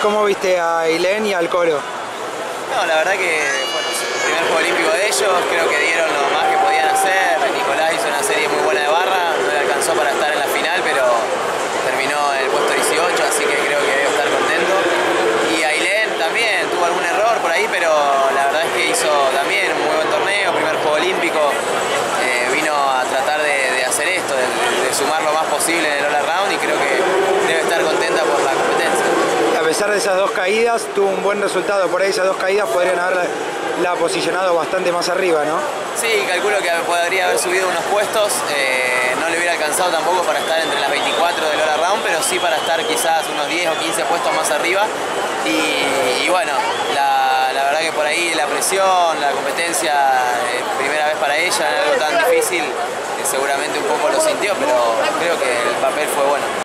¿Cómo viste a Ailén y al Coro? No, la verdad que bueno, es el primer juego olímpico de ellos, creo que dieron lo más que podían hacer. Nicolás hizo una serie muy buena de barra, no le alcanzó para estar en la final, pero terminó en el puesto 18, así que creo que debe estar contento. Y Ailén también tuvo algún error por ahí, pero la verdad es que hizo también un muy buen torneo, primer juego olímpico, vino a tratar de hacer esto, de sumar lo más posible en el All Around, y creo que debe estar contenta por la competencia. A pesar de esas dos caídas, tuvo un buen resultado. Por ahí esas dos caídas podrían haberla posicionado bastante más arriba, ¿no? Sí, calculo que podría haber subido unos puestos, no le hubiera alcanzado tampoco para estar entre las 24 del All Around, pero sí para estar quizás unos 10 o 15 puestos más arriba. Y bueno, la verdad que por ahí la presión, la competencia, primera vez para ella, en algo tan difícil, seguramente un poco lo sintió, pero creo que el papel fue bueno.